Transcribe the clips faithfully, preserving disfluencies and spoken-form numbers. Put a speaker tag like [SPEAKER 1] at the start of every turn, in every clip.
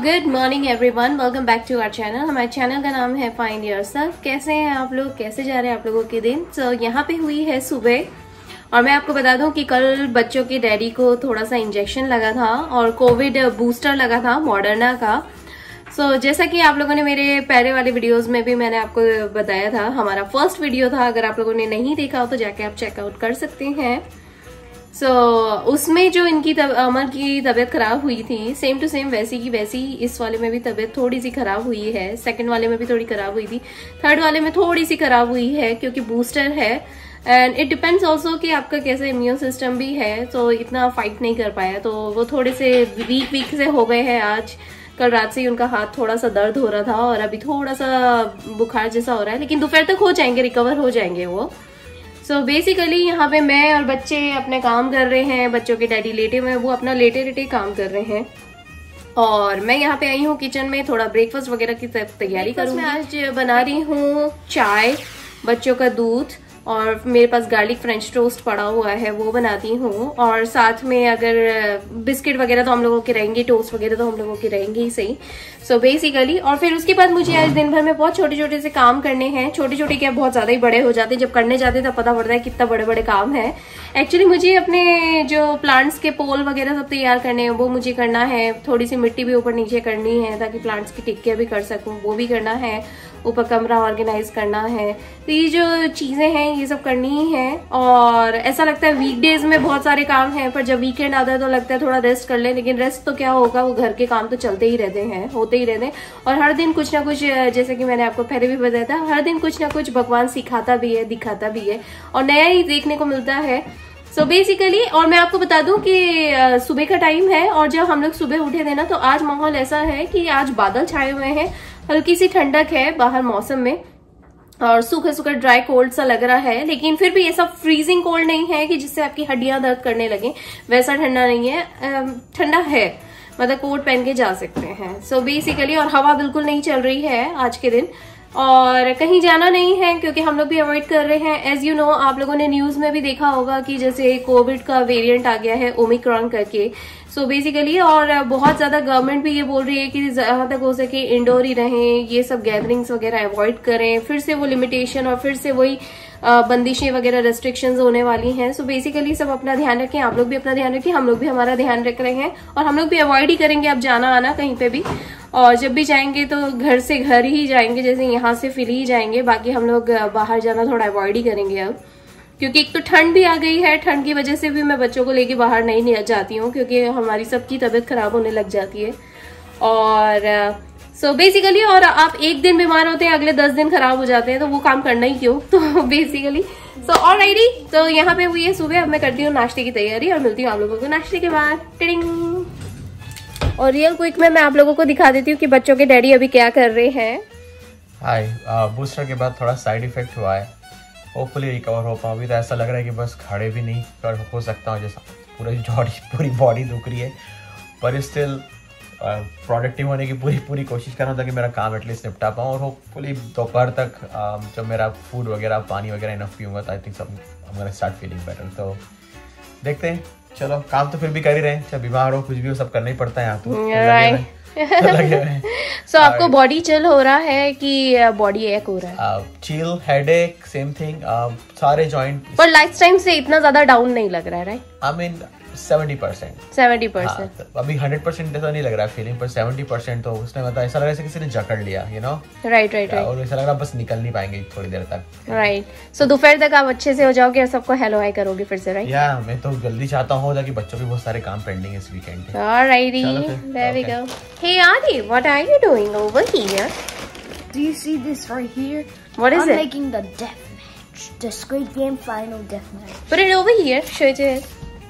[SPEAKER 1] Good morning everyone, welcome back to our channel. हमारे channel का नाम है फाइंड योरसेल्फ। कैसे हैं आप लोग, कैसे जा रहे हैं आप लोगों के दिन? सो so, यहाँ पे हुई है सुबह, और मैं आपको बता दूं कि कल बच्चों के डैडी को थोड़ा सा इंजेक्शन लगा था और कोविड बूस्टर लगा था मॉडर्ना का। सो so, जैसा कि आप लोगों ने मेरे पहले वाले वीडियोस में भी मैंने आपको बताया था, हमारा फर्स्ट वीडियो था, अगर आप लोगों ने नहीं देखा हो तो जाके आप चेकआउट कर सकते हैं। सो so, उसमें जो इनकी तब, अमर की तबीयत खराब हुई थी, सेम टू सेम वैसी की वैसी इस वाले में भी तबीयत थोड़ी सी खराब हुई है। सेकंड वाले में भी थोड़ी खराब हुई थी, थर्ड वाले में थोड़ी सी खराब हुई है क्योंकि बूस्टर है। एंड इट डिपेंड्स ऑल्सो कि आपका कैसे इम्यून सिस्टम भी है, तो इतना फाइट नहीं कर पाया, तो वो थोड़े से वीक वीक से हो गए हैं। आज कल रात से ही उनका हाथ थोड़ा सा दर्द हो रहा था और अभी थोड़ा सा बुखार जैसा हो रहा है, लेकिन दोपहर तक हो जाएंगे, रिकवर हो जाएंगे वो। सो बेसिकली यहाँ पे मैं और बच्चे अपने काम कर रहे हैं। बच्चों के डैडी लेटे हुए हैं, वो अपना लेटे लेटे काम कर रहे हैं, और मैं यहाँ पे आई हूँ किचन में थोड़ा ब्रेकफास्ट वगैरह की तैयारी करूँगी। मैं आज बना रही हूँ चाय, बच्चों का दूध, और मेरे पास गार्लिक फ्रेंच टोस्ट पड़ा हुआ है, वो बनाती हूँ। और साथ में अगर बिस्किट वगैरह तो हम लोगों के रहेंगे, टोस्ट वगैरह तो हम लोगों के रहेंगे ही सही। सो so बेसिकली, और फिर उसके बाद मुझे आज दिन भर में बहुत छोटे छोटे से काम करने हैं। छोटे छोटे क्या, बहुत ज्यादा ही बड़े हो जाते हैं। जब करने जाते हैं तब पता पड़ता है कितना बड़े बड़े काम है। एक्चुअली मुझे अपने जो प्लांट्स के पोल वगैरह सब तैयार करने हैं, वो मुझे करना है। थोड़ी सी मिट्टी भी ऊपर नीचे करनी है ताकि प्लांट्स की टिक्कियां भी कर सकूं, वो भी करना है। ऊपर कमरा ऑर्गेनाइज करना है, तो ये जो चीजें हैं ये सब करनी ही है। और ऐसा लगता है वीकडेज में बहुत सारे काम हैं, पर जब वीकेंड आता है तो लगता है थोड़ा रेस्ट कर ले, लेकिन रेस्ट तो क्या होगा, वो घर के काम तो चलते ही रहते हैं, होते ही रहते हैं। और हर दिन कुछ ना कुछ, जैसे कि मैंने आपको पहले भी बताया था, हर दिन कुछ ना कुछ भगवान सिखाता भी है, दिखाता भी है, और नया ही देखने को मिलता है। सो so बेसिकली, और मैं आपको बता दूं कि सुबह का टाइम है, और जब हम लोग सुबह उठे थे ना, तो आज माहौल ऐसा है कि आज बादल छाए हुए हैं, हल्की सी ठंडक है बाहर मौसम में, और सूखा सूखा ड्राई कोल्ड सा लग रहा है, लेकिन फिर भी ऐसा फ्रीजिंग कोल्ड नहीं है कि जिससे आपकी हड्डियां दर्द करने लगे, वैसा ठंडा नहीं है। ठंडा है, मतलब कोट पहन के जा सकते हैं। सो so बेसिकली, और हवा बिल्कुल नहीं चल रही है आज के दिन, और कहीं जाना नहीं है क्योंकि हम लोग भी अवॉइड कर रहे हैं। एज यू नो, आप लोगों ने न्यूज में भी देखा होगा कि जैसे कोविड का वेरिएंट आ गया है ओमिक्रॉन करके। सो so बेसिकली, और बहुत ज्यादा गवर्नमेंट भी ये बोल रही है कि जहां तक हो सके इंडोर ही रहें, ये सब गैदरिंग्स वगैरह अवॉइड करें। फिर से वो लिमिटेशन और फिर से वही बंदिशें वगैरह, रेस्ट्रिक्शंस होने वाली हैं। सो so बेसिकली सब अपना ध्यान रखें, आप लोग भी अपना ध्यान रखें, हम लोग भी हमारा ध्यान रख रहे हैं, और हम लोग भी अवॉइड ही करेंगे अब जाना आना कहीं पे भी। और जब भी जाएंगे तो घर से घर ही जाएंगे, जैसे यहाँ से फिर ही जाएंगे, बाकी हम लोग बाहर जाना थोड़ा अवॉइड ही करेंगे अब, क्योंकि एक तो ठंड भी आ गई है। ठंड की वजह से भी मैं बच्चों को लेके बाहर नहीं जाती हूँ, क्योंकि हमारी सबकी तबीयत खराब होने लग जाती है। और सो so बेसिकली, और आप एक दिन बीमार होते हैं, अगले दस दिन खराब हो जाते हैं, तो वो काम करना ही क्यों। तो बेसिकली, सो ऑलराइटी, तो यहाँ पे हुई है सुबह। अब मैं करती हूँ नाश्ते की तैयारी, और मिलती हूँ आप लोगों को नाश्ते के बाद। टिडिंग। और रियल क्विक में मैं आप लोगों को दिखा देती हूँ कि बच्चों के डैडी अभी क्या कर रहे हैं।
[SPEAKER 2] हाय, बूस्टर के बाद थोड़ा साइड इफेक्ट हुआ है, होपफुली रिकवर हो पाऊँ। अभी तो ऐसा लग रहा है कि बस खड़े भी नहीं कर हो सकता हूँ, जैसा पूरी बॉडी पूरी बॉडी दुख रही है, पर स्टिल प्रोडक्टिव होने की पूरी पूरी कोशिश कर रहा हूँ ताकि मेरा काम एटलीस्ट निपटा पाऊँ। और होपफुली दोपहर तक uh, जब मेरा फूड वगैरह, पानी वगैरह इनफ पीऊँगा, तो आई थिंक सब I am start feeling better. तो देखते हैं, चलो काम तो फिर भी कर ही रहे हैं, चाहे बीमार हो कुछ भी हो, सब करना ही पड़ता है यहाँ तो।
[SPEAKER 1] right. सो so, आपको बॉडी चिल हो रहा है कि बॉडी एक हो रहा है?
[SPEAKER 2] चिल, हेडेक, सेम थिंग, सारे जॉइंट।
[SPEAKER 1] पर लाइफ टाइम से इतना ज्यादा डाउन नहीं लग रहा है, right?
[SPEAKER 2] I mean seventy percent
[SPEAKER 1] seventy percent
[SPEAKER 2] अभी हंड्रेड परसेंट ऐसा नहीं लग रहा है फीलिंग, पर सेवेंटी परसेंट तो उसने मतलब ऐसा लग रहा है किसी ने जकड़ लिया, you know.
[SPEAKER 1] Right right right.
[SPEAKER 2] और ऐसा लग रहा बस निकल नहीं पाएंगे थोड़ी देर तक।
[SPEAKER 1] राइट। सो दोपहर तक आप अच्छे से हो जाओगे और सबको हेलो हाय करोगे फिर से, राइट?
[SPEAKER 2] या मैं तो जल्दी चाहता हूँ ताकि बच्चों के बहुत सारे काम पेंडिंग है इस वीकेंड पे।
[SPEAKER 1] Alrighty, there we go. Hey Adi, what are you doing over here?
[SPEAKER 3] Do you see this right here?
[SPEAKER 1] What is
[SPEAKER 3] I'm
[SPEAKER 1] it?
[SPEAKER 3] I'm making the death match, the Squid Game final death match.
[SPEAKER 1] Put it over here. Show it to us.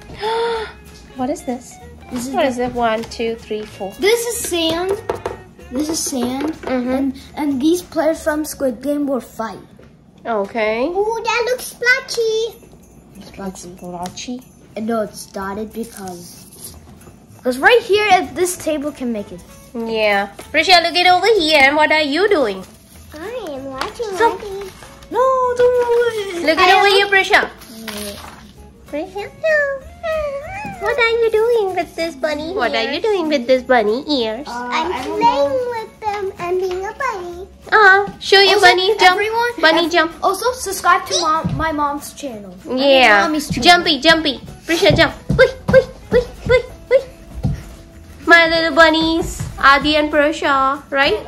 [SPEAKER 1] What is this?
[SPEAKER 3] This is
[SPEAKER 1] What is it? One, two, three, four.
[SPEAKER 3] This is sand. This is sand,
[SPEAKER 1] Mm-hmm.
[SPEAKER 3] and and these players from Squid Game will fight.
[SPEAKER 1] Okay.
[SPEAKER 3] Oh, that looks splotchy.
[SPEAKER 1] That's splotchy.
[SPEAKER 3] No, it's dotted because because right here at this table can make it.
[SPEAKER 1] Yeah. Prisha, look it over here. And what are you doing?
[SPEAKER 3] I am watching.
[SPEAKER 1] So-
[SPEAKER 3] Mommy. No, don't worry.
[SPEAKER 1] Look it over here, Prisha. Prisha, no. What are you doing with this bunny? What ears? Are you doing with this bunny ears?
[SPEAKER 3] Uh,
[SPEAKER 4] I'm playing with them and being a bunny.
[SPEAKER 1] Ah, show your
[SPEAKER 3] Also,
[SPEAKER 1] bunny jump.
[SPEAKER 3] everyone,
[SPEAKER 1] Bunny
[SPEAKER 3] ev-
[SPEAKER 1] jump.
[SPEAKER 3] Also, subscribe to mom, my mom's channel. I mean,
[SPEAKER 1] Yeah.
[SPEAKER 3] mommy's channel.
[SPEAKER 1] Jumpy, jumpy. Prisha, jump. Whee, whee, whee, whee, whee. My little bunnies, Adi and Prisha, right?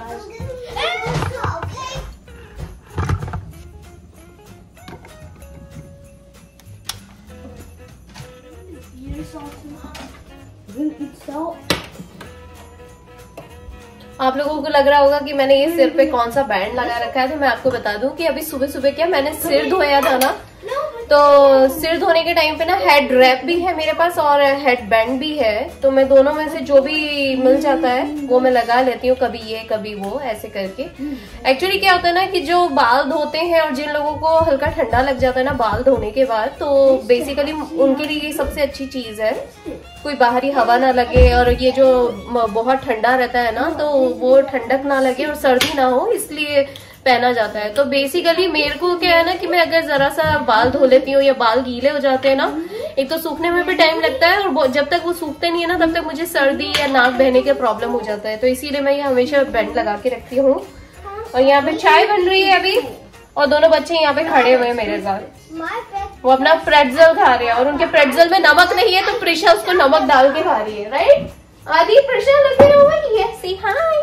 [SPEAKER 1] आप लोगों को लग रहा होगा कि मैंने ये सिर पे कौन सा बैंड लगा रखा है, तो मैं आपको बता दूं कि अभी सुबह सुबह क्या मैंने सिर धोया था ना, तो सिर धोने के टाइम पे ना हेड रैप भी है मेरे पास और हेड बैंड भी है, तो मैं दोनों में से जो भी मिल जाता है वो मैं लगा लेती हूँ, कभी ये कभी वो ऐसे करके। एक्चुअली क्या होता है ना कि जो बाल धोते हैं और जिन लोगों को हल्का ठंडा लग जाता है ना बाल धोने के बाद, तो बेसिकली उनके लिए ये सबसे अच्छी चीज है, कोई बाहरी हवा ना लगे और ये जो बहुत ठंडा रहता है ना तो वो ठंडक ना लगे और सर्दी ना हो, इसलिए पहना जाता है। तो बेसिकली मेरे को क्या है ना कि मैं अगर जरा सा बाल धो लेती हूँ या बाल गीले हो जाते हैं ना, एक तो सूखने में भी टाइम लगता है और जब तक वो सूखते नहीं है ना तब तक मुझे सर्दी या नाक बहने के प्रॉब्लम हो जाता है, तो इसीलिए मैं ये हमेशा बैंड लगा के रखती हूँ। और यहाँ पे चाय बन रही है अभी और दोनों बच्चे यहाँ पे खड़े हुए हैं मेरे साथ, वो अपना प्रेट्जल खा रहे हैं और उनके प्रेट्जल में नमक नहीं है तो प्रिशा उसको नमक डाल के खा रही है, राइट? आदि प्रिशा लग रही हो, yes see hi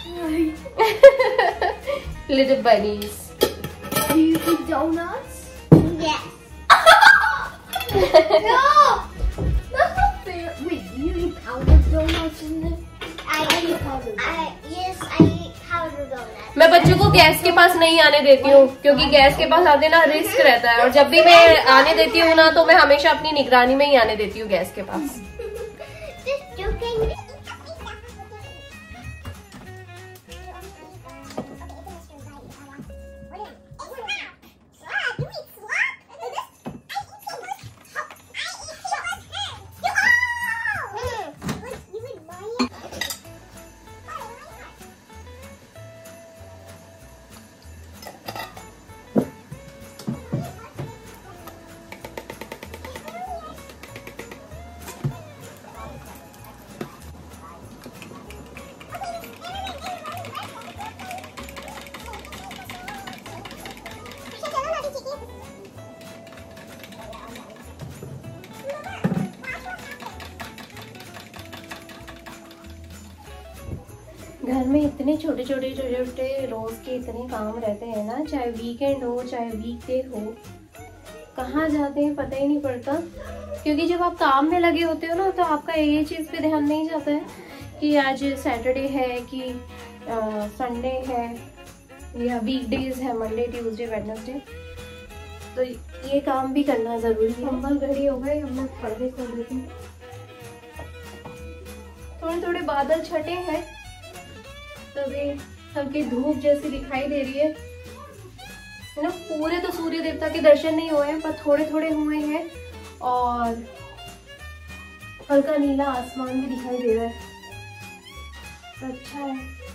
[SPEAKER 1] little bunnies.
[SPEAKER 3] Do you eat donuts?
[SPEAKER 4] Yes.
[SPEAKER 3] No! That's not fair. Wait, do you eat powdered donuts in it?
[SPEAKER 4] I
[SPEAKER 3] eat
[SPEAKER 4] eat
[SPEAKER 3] powdered
[SPEAKER 4] I,
[SPEAKER 3] donuts.
[SPEAKER 4] yes, I eat powdered donuts.
[SPEAKER 1] मैं बच्चों को gas के पास नहीं आने देती हूँ क्योंकि gas के पास आते ना रिस्क रहता है, और जब भी मैं आने देती हूँ ना तो मैं हमेशा अपनी निगरानी में ही आने देती हूँ गैस के पास।
[SPEAKER 4] Just joking.
[SPEAKER 1] घर में इतने छोटे छोटे छोटे छोटे रोज के इतने काम रहते हैं ना, चाहे वीकेंड हो चाहे वीकडे हो, कहाँ जाते हैं पता ही नहीं पड़ता, क्योंकि जब आप काम में लगे होते हो ना तो आपका ये चीज़ पे ध्यान नहीं जाता है कि आज सैटरडे है कि संडे है या वीकडेज है, मंडे ट्यूसडे वेडनेसडे, तो ये काम भी करना जरूरी है। कंबल घड़ी हो गए, हम लोग पर्दे खोल देते हैं। थोड़े थोड़े बादल छटे हैं, तभी हल्की धूप जैसी दिखाई दे रही है ना। पूरे तो सूर्य देवता के दर्शन नहीं हुए हैं पर थोड़े थोड़े हुए हैं और हल्का नीला आसमान भी दिखाई दे रहा है, अच्छा है।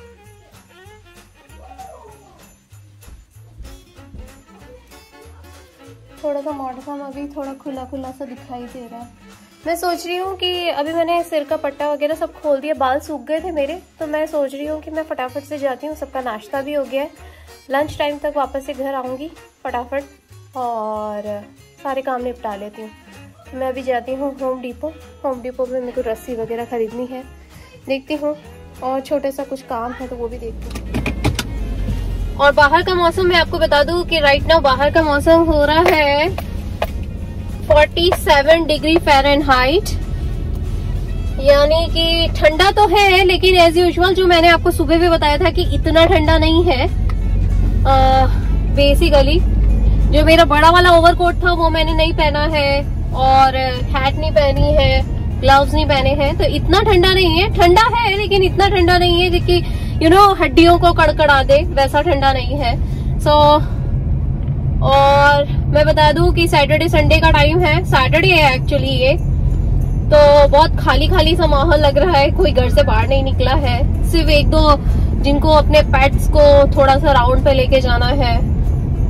[SPEAKER 1] थोड़ा सा मौसम अभी थोड़ा खुला खुला सा दिखाई दे रहा है। मैं सोच रही हूँ कि अभी मैंने सिर का पट्टा वगैरह सब खोल दिया, बाल सूख गए थे मेरे, तो मैं सोच रही हूँ कि मैं फटाफट से जाती हूँ, सबका नाश्ता भी हो गया है, लंच टाइम तक वापस से घर आऊँगी फटाफट और सारे काम निपटा लेती हूँ। तो मैं अभी जाती हूँ होम डिपो, होम डिपो में मेरे को रस्सी वगैरह ख़रीदनी है, देखती हूँ, और छोटे सा कुछ काम है तो वो भी देखती हूँ। और बाहर का मौसम मैं आपको बता दूँ कि राइट नाउ बाहर का मौसम हो रहा है सैंतालीस डिग्री फ़ारेनहाइट, यानी कि ठंडा तो है लेकिन एज यूजुअल जो मैंने आपको सुबह भी बताया था कि इतना ठंडा नहीं है। बेसिकली जो मेरा बड़ा वाला ओवरकोट था वो मैंने नहीं पहना है और हैट नहीं पहनी है, ग्लव्स नहीं पहने हैं, तो इतना ठंडा नहीं है। ठंडा है लेकिन इतना ठंडा नहीं है कि यू नो हड्डियों को कड़कड़ा दे, वैसा ठंडा नहीं है। सो so, और मैं बता दूं कि सैटरडे संडे का टाइम है, सैटरडे है एक्चुअली ये, तो बहुत खाली खाली सा माहौल लग रहा है, कोई घर से बाहर नहीं निकला है, सिर्फ एक दो जिनको अपने पेट्स को थोड़ा सा राउंड पे लेके जाना है,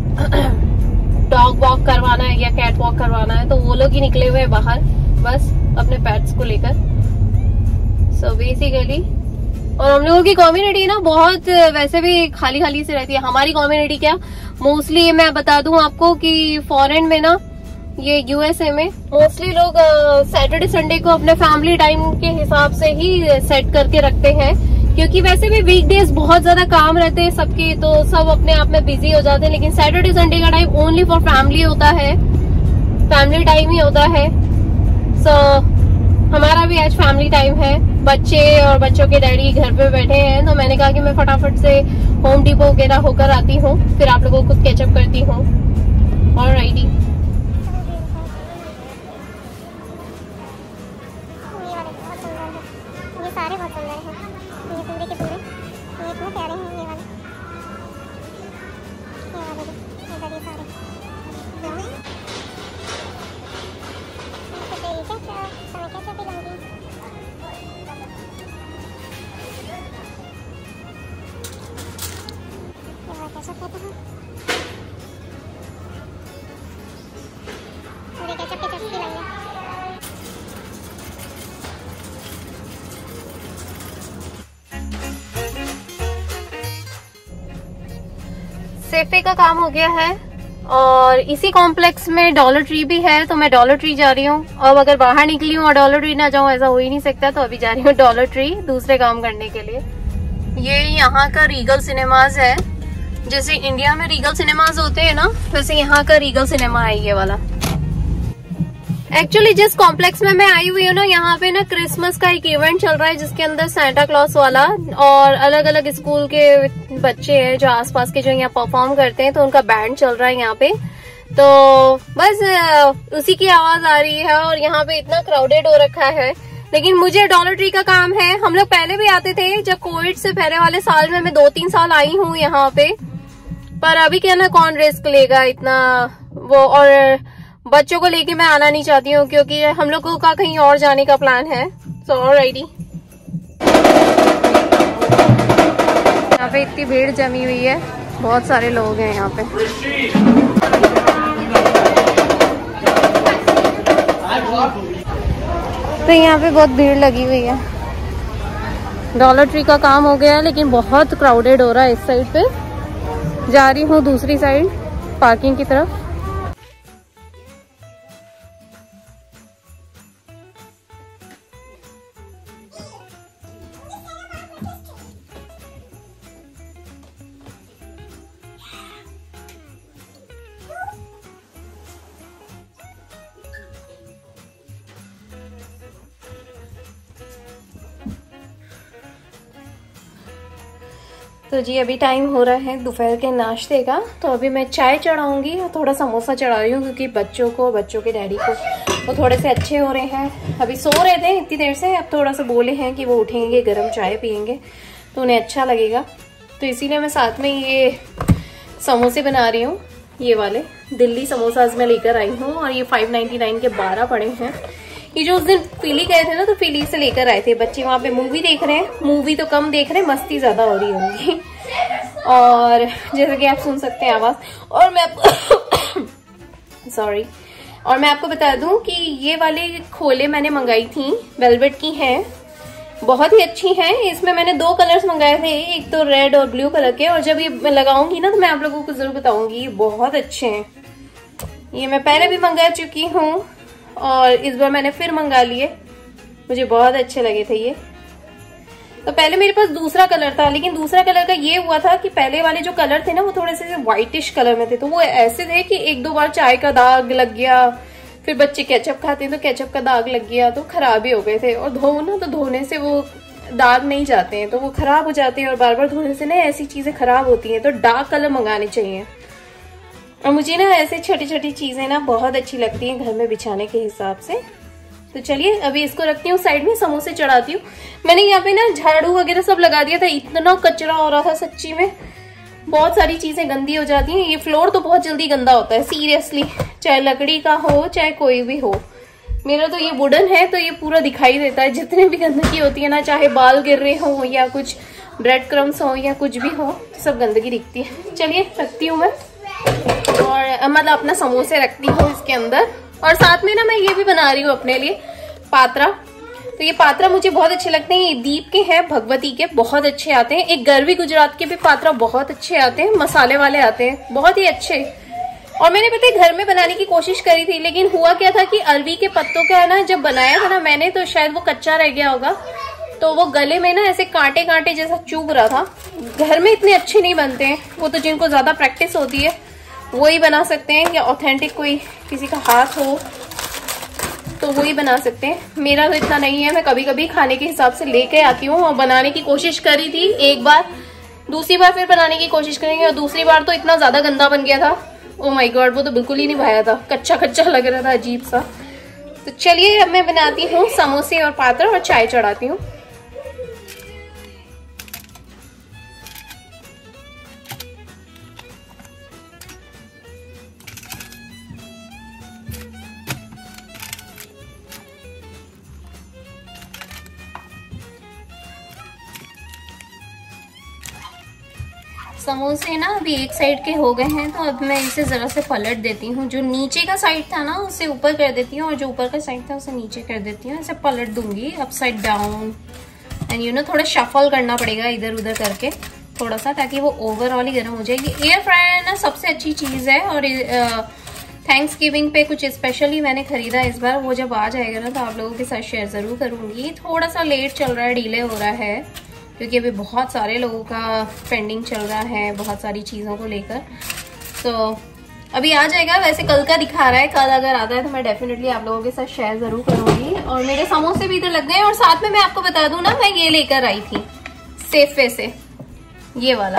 [SPEAKER 1] डॉग वॉक करवाना है या कैट वॉक करवाना है, तो वो लोग ही निकले हुए हैं बाहर बस। अपने पेट्स को लेकर। सो so बेसिकली और हम लोगों की कम्युनिटी ना बहुत वैसे भी खाली खाली से रहती है। हमारी कम्युनिटी क्या मोस्टली मैं बता दूं आपको कि फॉरेन में ना ये यूएसए में मोस्टली लोग सैटरडे संडे को अपने फैमिली टाइम के हिसाब से ही सेट करके रखते हैं, क्योंकि वैसे भी वीकडेज बहुत ज्यादा काम रहते हैं सबके, तो सब अपने आप में बिजी हो जाते हैं। लेकिन सैटरडे संडे का टाइम ओनली फॉर फैमिली होता है, फैमिली टाइम ही होता है। सो so, हमारा भी आज फैमिली टाइम है। बच्चे और बच्चों के डैडी घर पे बैठे हैं, तो मैंने कहा कि मैं फटाफट से होम डिपो वगैरह होकर आती हूँ, फिर आप लोगों को कैचअप करती हूँ। ऑलराइटी
[SPEAKER 4] सारे बहुत सुंदर हैं, ये पूरे के पूरे ये इतने प्यारे हैं। ये वाले ये वाले भी इधर ये सारे तो तेरी क्या क्या समय क्या क्या पिलाऊंगी। ये वाला कैसा कहते हैं पूरे कैचअप के चस्की लगे।
[SPEAKER 1] सेफे का काम हो गया है और इसी कॉम्प्लेक्स में डॉलर ट्री भी है, तो मैं डॉलर ट्री जा रही हूँ। अब अगर बाहर निकली हूँ और डॉलर ट्री ना जाऊँ ऐसा हो ही नहीं सकता, तो अभी जा रही हूँ डॉलर ट्री दूसरे काम करने के लिए। ये यहाँ का रीगल सिनेमाज है, जैसे इंडिया में रीगल सिनेमाज होते हैं ना, वैसे यहाँ का रीगल सिनेमा है ये वाला। एक्चुअली जिस कॉम्प्लेक्स में मैं आई हुई हूँ ना, यहाँ पे ना क्रिसमस का एक इवेंट चल रहा है जिसके अंदर सांता क्लॉस वाला और अलग अलग स्कूल के बच्चे हैं जो आसपास के जो यहाँ परफॉर्म करते हैं, तो उनका बैंड चल रहा है यहाँ पे। तो बस उसी की आवाज आ रही है और यहाँ पे इतना क्राउडेड हो रखा है। लेकिन मुझे डॉलर ट्री का काम है। हम लोग पहले भी आते थे, जब कोविड से पहले वाले साल में मैं दो तीन साल आई हूँ यहाँ पे, पर अभी क्या ना कौन रिस्क लेगा इतना वो, और बच्चों को लेके मैं आना नहीं चाहती हूँ क्योंकि हम लोगों का कहीं और जाने का प्लान है। सो ऑलराइटी यहाँ पे इतनी भीड़ जमी हुई है, बहुत सारे लोग हैं यहाँ पे। तो यहाँ पे बहुत भीड़ लगी हुई है। डॉलर ट्री का काम हो गया लेकिन बहुत क्राउडेड हो रहा है इस साइड पे। जा रही हूँ दूसरी साइड पार्किंग की तरफ। तो जी अभी टाइम हो रहा है दोपहर के नाश्ते का, तो अभी मैं चाय चढ़ाऊंगी और थोड़ा समोसा चढ़ा रही हूँ क्योंकि बच्चों को बच्चों के डैडी को वो थोड़े से अच्छे हो रहे हैं। अभी सो रहे थे इतनी देर से, अब थोड़ा सा बोले हैं कि वो उठेंगे गर्म चाय पियेंगे तो उन्हें अच्छा लगेगा, तो इसीलिए मैं साथ में ये समोसे बना रही हूँ। ये वाले दिल्ली समोसाज में लेकर आई हूँ और ये फाइव नाइन्टी नाइन के बारह पड़े हैं। ये जो उस दिन फिली गए थे ना, तो फिली से लेकर आए थे। बच्चे वहां पे मूवी देख रहे हैं, मूवी तो कम देख रहे हैं, मस्ती ज्यादा हो रही होगी और जैसे कि आप सुन सकते हैं आवाज। और मैं आपको सॉरी और मैं आपको बता दूं कि ये वाले खोले मैंने मंगाई थी, वेलवेट की हैं, बहुत ही अच्छी हैं। इसमें मैंने दो कलर्स मंगाए थे, एक तो रेड और ब्लू कलर के, और जब ये मैं लगाऊंगी ना तो मैं आप लोगों को जरूर बताऊंगी। ये बहुत अच्छे हैं, ये मैं पहले भी मंगा चुकी हूँ और इस बार मैंने फिर मंगा लिए, मुझे बहुत अच्छे लगे थे ये। तो पहले मेरे पास दूसरा कलर था, लेकिन दूसरा कलर का ये हुआ था कि पहले वाले जो कलर थे ना वो थोड़े से व्हाइटिश कलर में थे, तो वो ऐसे थे कि एक दो बार चाय का दाग लग गया, फिर बच्चे केचप खाते हैं तो केचप का दाग लग गया, तो खराब ही हो गए थे। और धो ना तो धोने से वो दाग नहीं जाते हैं, तो वो खराब हो जाते हैं और बार बार धोने से ना ऐसी चीजें खराब होती हैं। तो डार्क कलर मंगाने चाहिए। और मुझे ना ऐसे छोटी छोटी चीजें ना बहुत अच्छी लगती हैं घर में बिछाने के हिसाब से। तो चलिए अभी इसको रखती हूँ साइड में, समोसे चढ़ाती हूँ। मैंने यहाँ पे ना झाड़ू वगैरह सब लगा दिया था, इतना कचरा हो रहा था सच्ची में, बहुत सारी चीजें गंदी हो जाती हैं। ये फ्लोर तो बहुत जल्दी गंदा होता है सीरियसली, चाहे लकड़ी का हो चाहे कोई भी हो। मेरा तो ये वुडन है तो ये पूरा दिखाई देता है, जितने भी गंदगी होती है ना, चाहे बाल गिर रहे हो या कुछ ब्रेड क्रम्स हो या कुछ भी हो, सब गंदगी दिखती है। चलिए रखती हूँ मैं, और मतलब अपना समोसे रखती हूँ इसके अंदर। और साथ में ना मैं ये भी बना रही हूँ अपने लिए पात्रा। तो ये पात्रा मुझे बहुत अच्छे लगते हैं। ये दीप के हैं, भगवती के, बहुत अच्छे आते हैं। एक गरवी गुजरात के भी पात्रा बहुत अच्छे आते हैं, मसाले वाले आते हैं, बहुत ही अच्छे। और मैंने पता है घर में बनाने की कोशिश करी थी, लेकिन हुआ क्या था कि अरवी के पत्तों का है ना, जब बनाया था ना मैंने, तो शायद वो कच्चा रह गया होगा, तो वो गले में ना ऐसे कांटे कांटे जैसा चुभ रहा था। घर में इतने अच्छे नहीं बनते हैं, वो तो जिनको ज्यादा प्रैक्टिस होती है वही बना सकते हैं, या ऑथेंटिक कोई किसी का हाथ हो तो वही बना सकते हैं। मेरा तो इतना नहीं है, मैं कभी कभी खाने के हिसाब से लेके आती हूँ और बनाने की कोशिश करी थी एक बार, दूसरी बार फिर बनाने की कोशिश करेंगे, और दूसरी बार तो इतना ज्यादा गंदा बन गया था, ओ माय गॉड, वो तो बिल्कुल ही नहीं भाया था, कच्चा कच्चा लग रहा था, अजीब सा। तो चलिए अब मैं बनाती हूँ समोसे और पात्र और चाय चढ़ाती हूँ। समोसे ना अभी एक साइड के हो गए हैं, तो अब मैं इसे जरा से पलट देती हूँ। जो नीचे का साइड था ना उसे ऊपर कर देती हूँ, और जो ऊपर का साइड था उसे नीचे कर देती हूँ। इसे पलट दूंगी upside down, and you know थोड़ा शफल करना पड़ेगा इधर उधर करके थोड़ा सा, ताकि वो ओवरऑल ही गर्म हो जाएगी। एयर फ्रायर ना सबसे अच्छी चीज है, और थैंक्स गिविंग पे कुछ स्पेशली मैंने खरीदा इस बार, वो जब आ जाएगा ना तो आप लोगों के साथ शेयर जरूर करूंगी। थोड़ा सा लेट चल रहा है, डिले हो रहा है, क्योंकि अभी बहुत सारे लोगों का पेंडिंग चल रहा है बहुत सारी चीज़ों को लेकर, तो अभी आ जाएगा। वैसे कल का दिखा रहा है, कल अगर आता है तो मैं डेफिनेटली आप लोगों के साथ शेयर जरूर करूंगी। और मेरे समोसे भी इधर लग गए, और साथ में मैं आपको बता दूं ना, मैं ये लेकर आई थी सेफे से, ये वाला,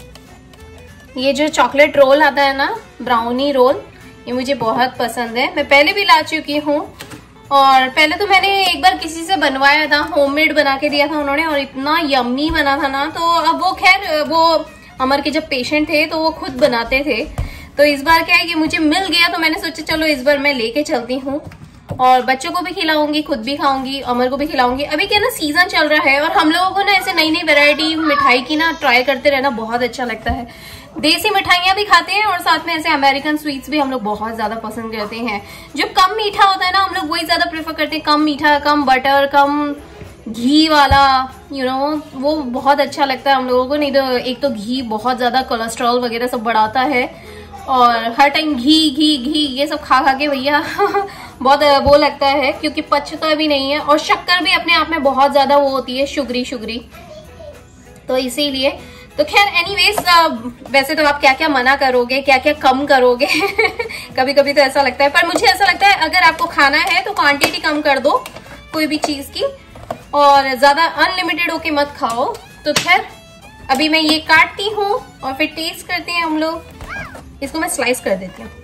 [SPEAKER 1] ये जो चॉकलेट रोल आता है ना, ब्राउनी रोल, ये मुझे बहुत पसंद है। मैं पहले भी ला चुकी हूँ, और पहले तो मैंने एक बार किसी से बनवाया था, होममेड बना के दिया था उन्होंने, और इतना यम्मी बना था ना। तो अब वो खैर वो अमर के जब पेशेंट थे तो वो खुद बनाते थे, तो इस बार क्या है कि मुझे मिल गया, तो मैंने सोचा चलो इस बार मैं लेके चलती हूँ, और बच्चों को भी खिलाऊंगी, खुद भी खाऊंगी, अमर को भी खिलाऊंगी। अभी क्या ना सीजन चल रहा है, और हम लोगों को ना ऐसे नई नई वैरायटी मिठाई की ना ट्राई करते रहना बहुत अच्छा लगता है। देसी मिठाइयाँ भी खाते हैं, और साथ में ऐसे अमेरिकन स्वीट्स भी हम लोग बहुत ज्यादा पसंद करते हैं। जो कम मीठा होता है ना, हम लोग वही ज्यादा प्रेफर करते हैं, कम मीठा, कम बटर, कम घी वाला, यू you नो know, वो बहुत अच्छा लगता है हम लोगों को। नहीं तो एक तो घी बहुत ज्यादा कोलेस्ट्रॉल वगैरह सब बढ़ाता है, और हर टाइम घी घी घी ये सब खा खा के भैया बहुत वो लगता है, क्योंकि पचता भी नहीं है, और शक्कर भी अपने आप में बहुत ज्यादा वो होती है, शुगरी शुगरी, तो इसीलिए। तो खैर एनीवेज, वैसे तो आप क्या क्या मना करोगे, क्या क्या कम करोगे कभी कभी तो ऐसा लगता है, पर मुझे ऐसा लगता है अगर आपको खाना है तो क्वांटिटी कम कर दो कोई भी चीज की, और ज्यादा अनलिमिटेड होके मत खाओ। तो खैर अभी मैं ये काटती हूँ, और फिर टेस्ट करते हैं हम लोग। इसको मैं स्लाइस कर देती हूँ।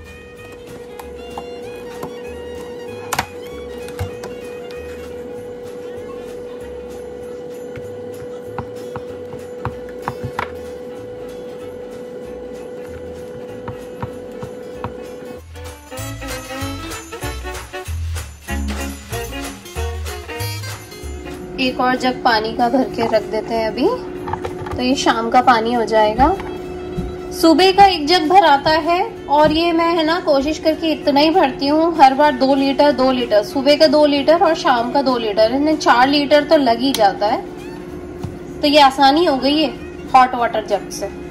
[SPEAKER 1] एक और जग पानी का भर के रख देते हैं अभी, तो ये शाम का पानी हो जाएगा। सुबह का एक जग भर आता है, और ये मैं है ना कोशिश करके इतना ही भरती हूँ हर बार, दो लीटर दो लीटर सुबह का दो लीटर और शाम का दो लीटर, इन्हें चार लीटर तो लग ही जाता है। तो ये आसानी हो गई है हॉट वाटर जग से।